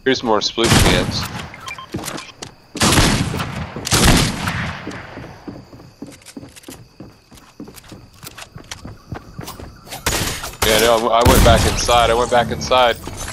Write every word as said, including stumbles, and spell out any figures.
Here's more sploot cans. Yeah, no, I went back inside. I went back inside.